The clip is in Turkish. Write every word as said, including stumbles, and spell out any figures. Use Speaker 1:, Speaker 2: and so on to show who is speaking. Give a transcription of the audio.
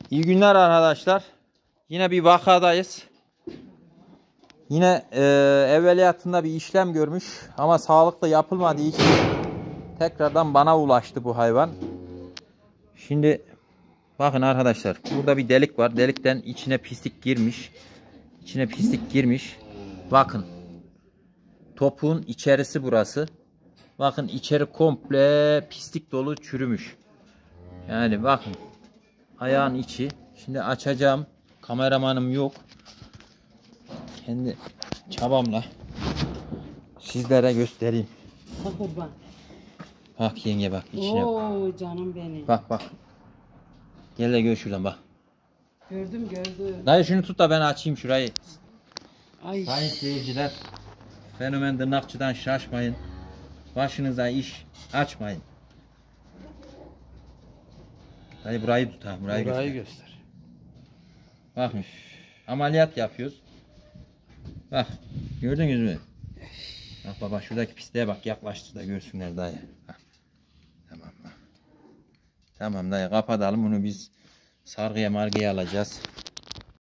Speaker 1: İyi günler arkadaşlar. Yine bir vakadayız. Yine e, evveliyatında bir işlem görmüş ama sağlıklı yapılmadığı için tekrardan bana ulaştı bu hayvan. Şimdi bakın arkadaşlar, burada bir delik var. Delikten içine pislik girmiş. İçine pislik girmiş. Bakın. Topuğun içerisi burası. Bakın içeri komple pislik dolu, çürümüş. Yani bakın. Ayağın içi. Şimdi açacağım. Kameramanım yok. Kendi çabamla sizlere göstereyim.
Speaker 2: Kurban.
Speaker 1: Bak yenge bak içine.
Speaker 2: Oo canım benim.
Speaker 1: Bak bak. Gel de gör şuradan bak.
Speaker 2: Gördüm gördüm.
Speaker 1: Dayı şunu tut da ben açayım şurayı.
Speaker 2: Ay.
Speaker 1: Sayın seyirciler, Fenomen Tırnakçı'dan şaşmayın. Başınıza iş açmayın. Dayı burayı tut ha. Burayı,
Speaker 3: Burayı
Speaker 1: göster.
Speaker 3: göster.
Speaker 1: Bakın. Ameliyat yapıyoruz. Bak. Gördünüz mü? Bak baba şuradaki pisliğe bak. Yaklaştı da görsünler dayı. Bak. Tamam bak. Tamam dayı kapatalım. Bunu biz sargıya margıya alacağız.